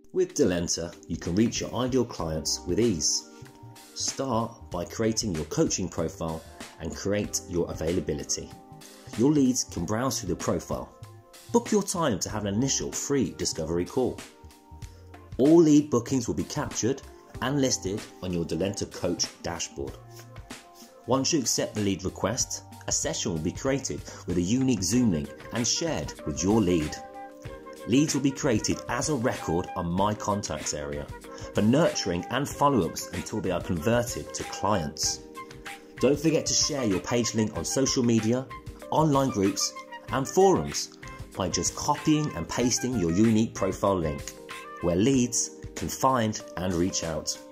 With Delenta, you can reach your ideal clients with ease. Start by creating your coaching profile and create your availability. Your leads can browse through the profile. Book your time to have an initial free discovery call. All lead bookings will be captured and listed on your Delenta Coach dashboard. Once you accept the lead request, a session will be created with a unique Zoom link and shared with your lead. Leads will be created as a record on My Contacts area for nurturing and follow-ups until they are converted to clients. Don't forget to share your page link on social media, online groups and forums by just copying and pasting your unique profile link where leads can find and reach out.